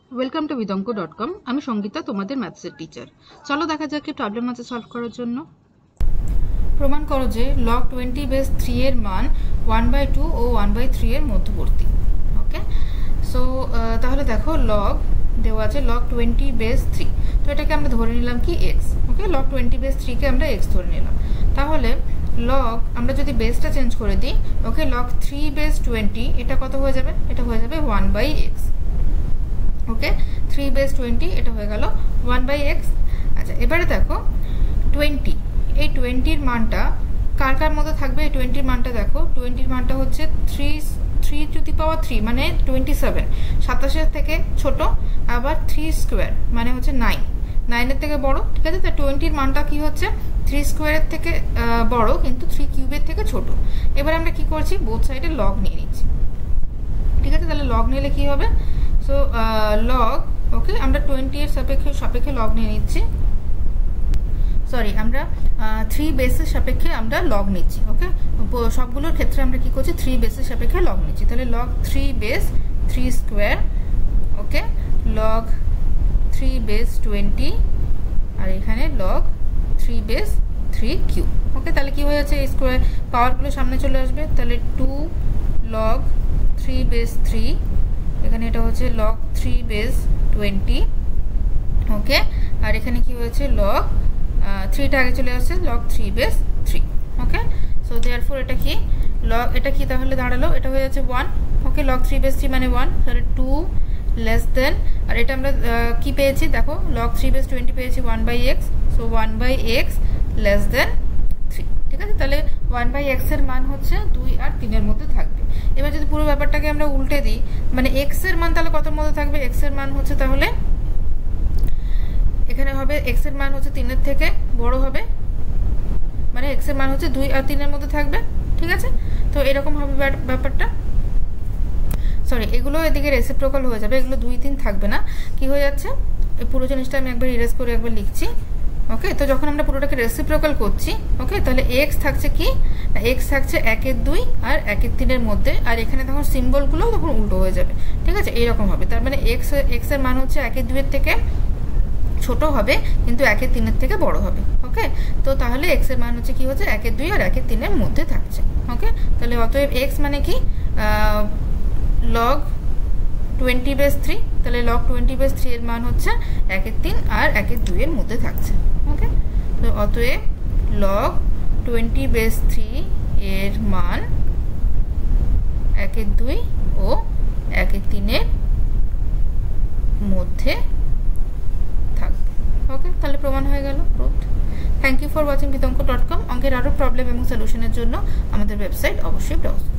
Welcome to vidonko.com। আমি সঙ্গীতা, তোমাদের ম্যাথসের teacher. চলো দেখা যাক কি প্রবলেম আছে সলভ করার জন্য। প্রমাণ করো যে log 20/3 এর মান 1/2 ও 1/3 এর মধ্যবর্তী। ওকে, সো তাহলে দেখো log দেওয়া আছে log 20/3, তো এটাকে আমরা ধরে নিলাম কি x। ওকে, log 20/3 কে আমরা x ধরে নিলাম। তাহলে log আমরা যদি বেসটা চেঞ্জ করে দিই, ওকে, log 3/20 এটা কত হয়ে যাবে? এটা হয়ে যাবে 1/x। ওকে, 3/20 এটা হয়ে গেল 1/x। আচ্ছা, এবারে দেখো 20, এই 20-র মানটা কার কার মধ্যে থাকবে? এই 20-র মানটা দেখো, 20-র মানটা হচ্ছে 3 মানে 27, 27-এর থেকে ছোট, আবার 3 স্কোয়ার মানে হচ্ছে 9, 9-এর থেকে বড়। ঠিক আছে, তো 20-র মানটা কি হচ্ছে 3 স্কোয়ারের থেকে বড়, কিন্তু 3 কিউবের থেকে ছোট। এবার আমরা কি করছি, বোথ সাইডে লগ নিয়ে নিচ্ছি। ঠিক আছে, তাহলে লগ নিলে কি হবে? সো লগ, ওকে, আমরা 20 এর সাপেক্ষে লগ নিয়ে নিচ্ছি। সরি, আমরা 3 বেসের সাপেক্ষে আমরা লগ নিচ্ছি। ওকে, সবগুলোর ক্ষেত্রে আমরা কি করছি, 3 বেসের সাপেক্ষে লগ নিচ্ছি। তাহলে log 3 base 3 square, okay, log 3 base 20, আর এখানে লগ 3 বেস 3 কিউব। ওকে, তাহলে কি হয়ে যাচ্ছে, এই স্কোয়ার পাওয়ারগুলো সামনে চলে আসবে। তাহলে 2 লগ 3 বেস 3, এখানে এটা হচ্ছে log 3 বেস 20। ওকে, আর এখানে কি হয়েছে, log 3টা আগে চলে আসছে, log 3 base 3। Okay, so therefore এটা কি log, এটা কি তাহলে দাঁড়ালো, এটা হয়ে যাচ্ছে 1। ওকে, log 3 বেস 3 মানে 1, তাহলে 2 লেস দেন, আর এটা আমরা কি পেয়েছি দেখো, log 3 বেস 20 পেয়েছি 1/x, so 1/x less than 3। ঠিক আছে, তাহলে 1/x এর মান হচ্ছে 2 আর 3 এর মধ্যে থাকবে। এবার যদি পুরো ব্যাপারটাকে আমরা উল্টে দিই, মানে x এর মান তাহলে কতর মধ্যে থাকবে? x এর মান হচ্ছে তাহলে এখানে হবে x এর মান হচ্ছে 3 এর থেকে বড় হবে, মানে x এর মান হচ্ছে 2 আর 3 এর মধ্যে থাকবে। ঠিক আছে, তো এরকম হবে ব্যাপারটা। সরি, এগুলো এদিকে রেসিপ্রোকাল হয়ে যাবে, এগুলো 2 3 থাকবে না। কি হয়ে যাচ্ছে, এই পুরো জিনিসটা আমি একবার ইরেজ করে একবার লিখছি। ওকে, তো যখন আমরা পুরোটাকে রেসিপ্রোকাল করছি, ওকে, তাহলে x থাকছে কি, x থাকছে 1/2 আর 1/3 মধ্যে, আর এখানে তখন সিম্বলগুলো তখন উল্টো হয়ে যাবে। ঠিক আছে, এইরকম হবে। তার মানে x এর মান হচ্ছে 1/2 থেকে ছোট হবে, কিন্তু 1/3 থেকে বড় হবে। ওকে, তো তাহলে x এর মান হচ্ছে কি হচ্ছে 1/2 আর 1/3 মধ্যে থাকছে। ওকে, তাহলে অতএব x মানে কি, log 20/3, তাহলে log 20/3 এর মান হচ্ছে 1/3 আর 1/2 এর মধ্যে থাকছে। ওকে, তো অতএব log 20/3 এর মান 1/2 ও 1/3 এর মধ্যে থাকবে। ওকে, তাহলে প্রমাণ হয়ে গেল, proved. Thank you for watching vidonko.com। অঙ্কের আরও প্রবলেম এবং সলিউশনের জন্য আমাদের ওয়েবসাইট অবশ্যই ব্রাউজ